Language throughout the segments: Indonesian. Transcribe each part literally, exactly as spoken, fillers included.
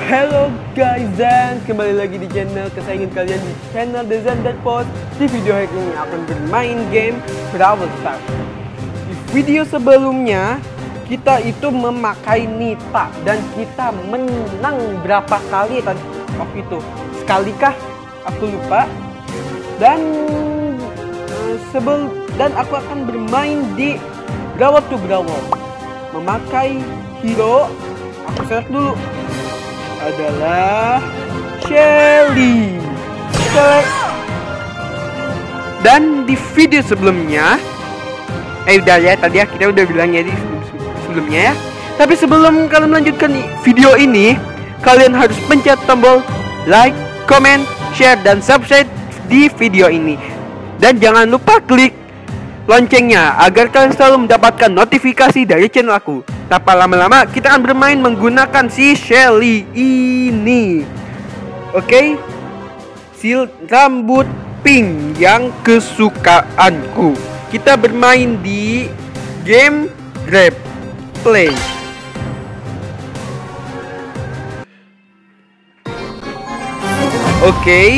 Halo guys, dan kembali lagi di channel kesayangan kalian, di channel Dezan dan Post. Di video hari ini akan bermain game Brawl Stars. Di video sebelumnya kita itu memakai Nita dan kita menang berapa kali tadi waktu itu? Sekalikah? Aku lupa. Dan uh, sebel dan aku akan bermain di Brawl to Brawl memakai hero. Aku select dulu adalah Shelly. Select. Dan di video sebelumnya, eh udah ya tadi ya kita udah bilang ya di sebelumnya ya. Tapi sebelum kalian melanjutkan video ini, kalian harus pencet tombol like, comment, share, dan subscribe di video ini. Dan jangan lupa klik loncengnya agar kalian selalu mendapatkan notifikasi dari channel aku. Tanpa lama-lama kita akan bermain menggunakan si Shelly ini. Oke, okay? Si rambut pink yang kesukaanku. Kita bermain di game Grab Play. Oke, okay.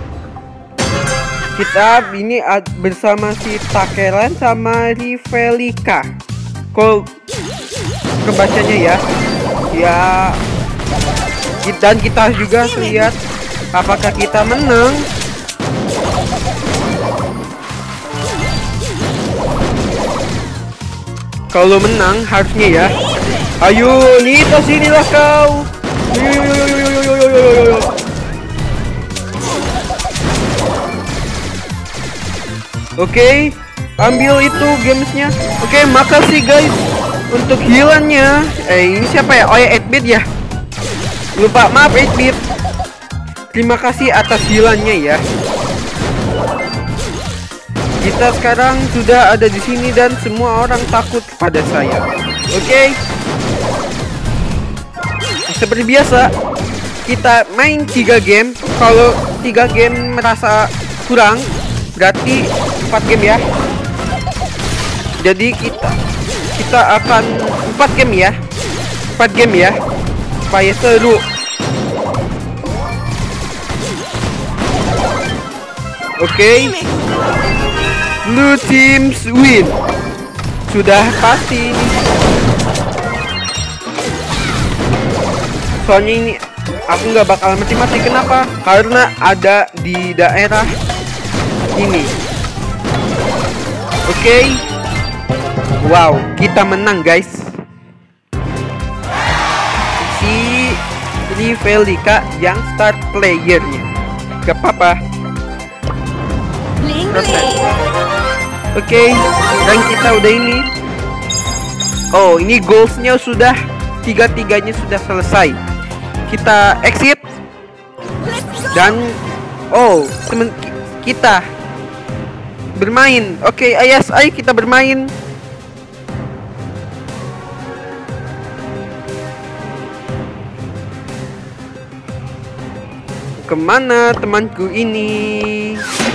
Kita ini bersama si Takeran sama Rivelika. Kok kebacanya ya, ya. Dan kita juga lihat apakah kita menang. Kalau menang harusnya ya. Ayo Nita, sinilah kau. Oke, okay, ambil itu gamesnya. Oke, okay, makasih guys untuk healannya. Eh, ini siapa ya? Oh ya, eight bit ya. Lupa, maaf eight bit. Terima kasih atas healannya ya. Kita sekarang sudah ada di sini dan semua orang takut pada saya. Oke. Okay. Seperti biasa, kita main tiga game. Kalau tiga game merasa kurang, berarti empat game ya. Jadi kita kita akan empat game ya. empat game ya. Supaya seru. Oke. Okay. Blue teams win. Sudah pasti ini. Soalnya ini aku nggak bakal mati-mati. Kenapa? Karena ada di daerah ini. Oke. Okay. Wow, kita menang guys. Si Rivelika yang start playernya. Gak apa-apa. Oke, okay, dan kita udah ini. Oh, ini goalsnya sudah tiga-tiganya sudah selesai. Kita exit. Dan oh, temen kita bermain. Oke, okay, ayas, ayo kita bermain. Kemana temanku ini?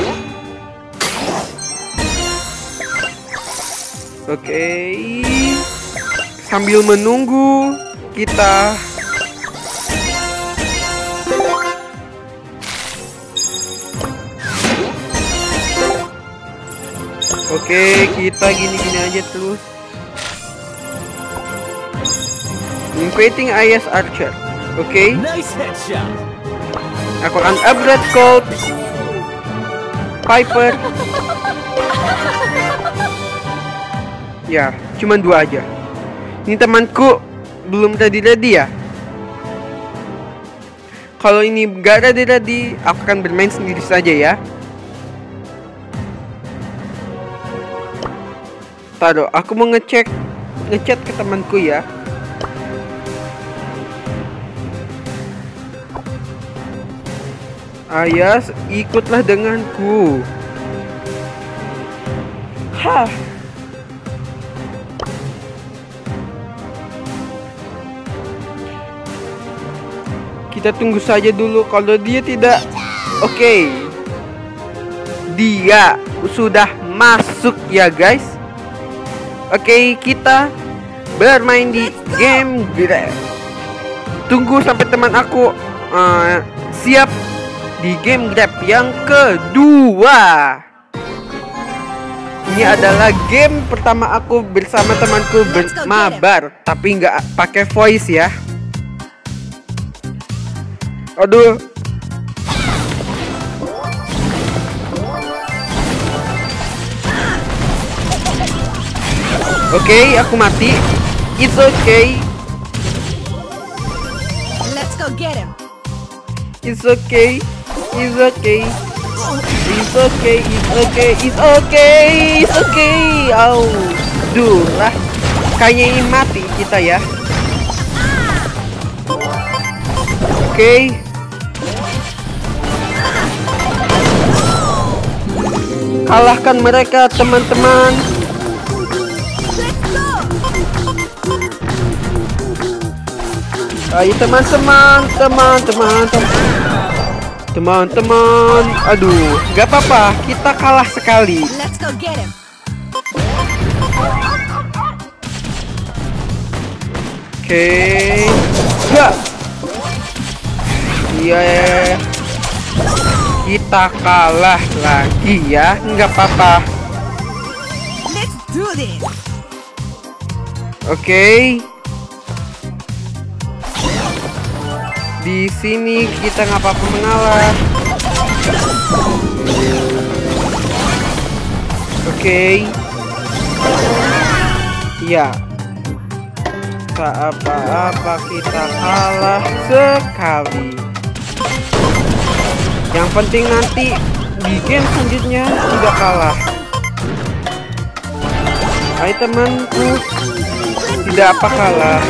Oke, okay. Sambil menunggu kita Oke, okay, kita gini-gini aja terus. Creating I S Archer. Oke. Okay. Nice headshot. Aku akan upgrade Colt, Piper. Ya, cuman dua aja. Ini temanku belum ready-ready ya. Kalau ini gak ready-ready, aku akan bermain sendiri saja ya. Taruh, aku mau ngecek ngechat ke temanku ya. Ayas, ikutlah denganku. Hah. Kita tunggu saja dulu. Kalau dia tidak, oke. Okay. Dia sudah masuk ya guys. Oke, okay, kita bermain di game Grab tunggu sampai teman aku uh, siap di game Grab yang kedua. Ini adalah game pertama aku bersama temanku bermabar, tapi nggak pakai voice ya. Aduh. Oke, okay, aku mati. It's okay. Let's go get him. It's okay. It's okay. It's okay. It's okay. It's okay. It's okay. Oh, duh lah. Kayaknya ini mati kita ya. Oke. Okay. Kalahkan mereka, teman-teman. Ayo teman-teman, teman-teman, teman-teman. Aduh, gak apa-apa, kita kalah sekali. Let's go get him. Oke, ya, iya, kita kalah lagi ya, nggak apa-apa. Let's do this. Oke. Di sini kita nggak apa-apa mengalah. Oke. Okay. Ya. Tak apa-apa, kita kalah sekali. Yang penting nanti di game selanjutnya tidak kalah. Hai temanku, tidak apa kalah.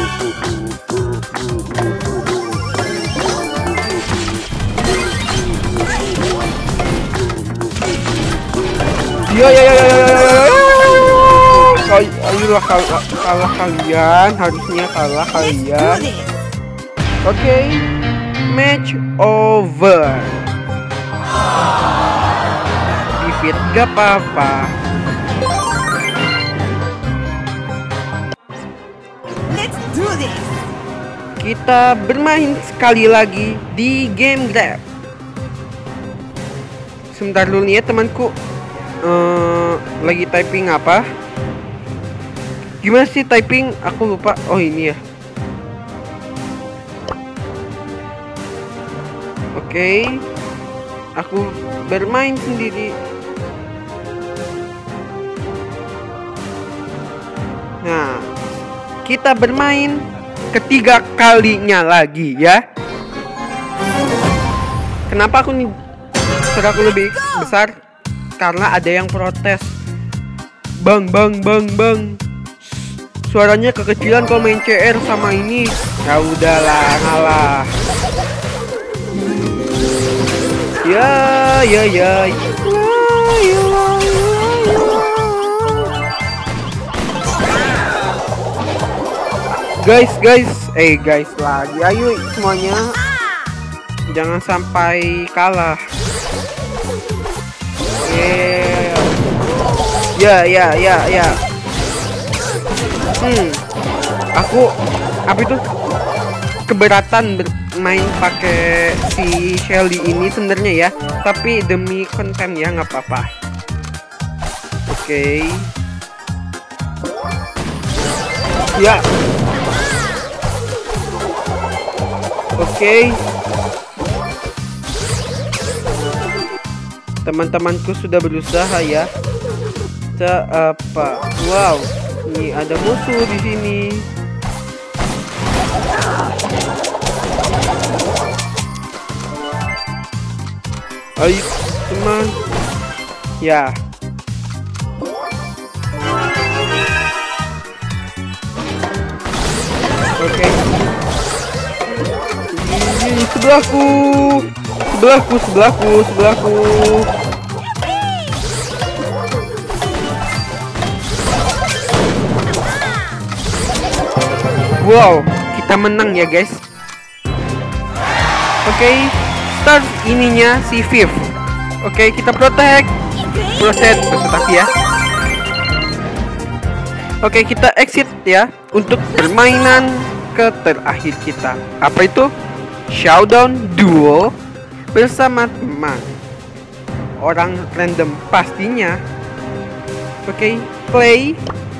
Ya ya ya ya ya ya. Ayolah kalah, kalah kalian, harusnya kalah kalian. Oke, okay. Match over. Defeat gak apa-apa. Let's do this. Kita bermain sekali lagi di game Grab. Sebentar dulu nih ya temanku. Uh, lagi typing apa? Gimana sih typing? Aku lupa. Oh ini ya. Oke, okay. Aku bermain sendiri. Nah, kita bermain ketiga kalinya lagi ya. Kenapa aku nih suaraku lebih besar? Karena ada yang protes. Bang, bang, bang, bang. Suaranya kekecilan kalau main C R sama ini. Ya udahlah, ngalah. Ya, ya, ya. Guys, guys, eh guys lagi. Ayo semuanya. Jangan sampai kalah. Ya, ya, ya, ya. Hmm, aku apa itu keberatan bermain pakai si Shelly ini sebenarnya ya. Tapi demi konten ya nggak apa-apa. Oke. Okay. Ya. Oke. Okay. Teman-temanku sudah berusaha ya. Apa? Wow, ini ada musuh di sini. Ayo teman. Ya. Oke. Okay. Ini sebelahku. Sebelahku, sebelahku, sebelahku. Wow, kita menang ya guys. Oke, okay, start ininya si Viv. Oke, okay, kita protect. Proses bersetaki ya. Oke, okay, kita exit ya untuk permainan ke terakhir kita. Apa itu? Showdown duo bersama teman. Orang random pastinya. Oke, okay, play.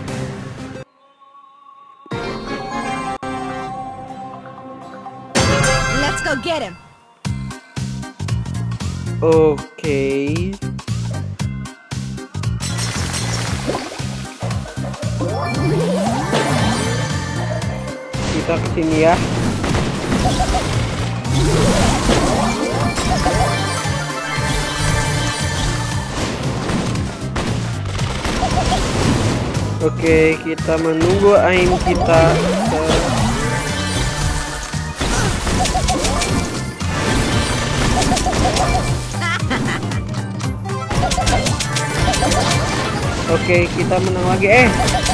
Let's go get him. Oke. Okay. Kita kesini ya. Oke, kita menunggu aim kita. Oke, kita menang lagi. Eh,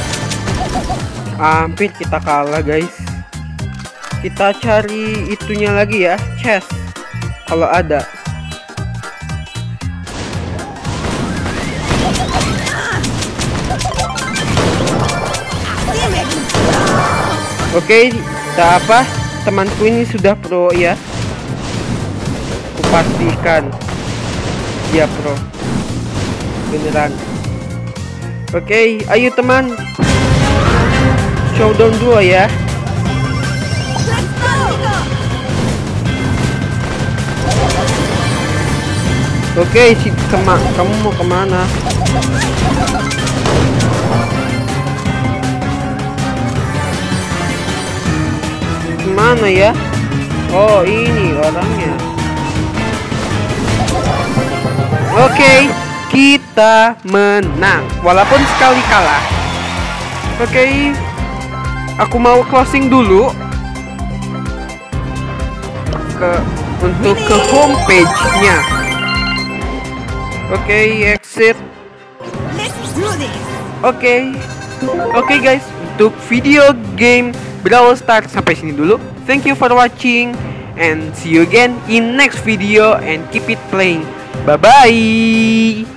hampir kita kalah guys. Kita cari itunya lagi ya, chest kalau ada. Oke, tak apa, temanku ini sudah pro ya. Kupastikan dia pro beneran. Oke, ayo teman, showdown dua ya. Oke, si kema kamu mau kemana? Kemana ya? Oh, ini orangnya. Oke, kita menang walaupun sekali kalah. Oke, aku mau closing dulu ke untuk ke homepage-nya. Oke, okay, exit. Let's do this. Oke, okay. Oke okay, guys, untuk video game Brawl Stars sampai sini dulu. Thank you for watching and see you again in next video and keep it playing. Bye bye.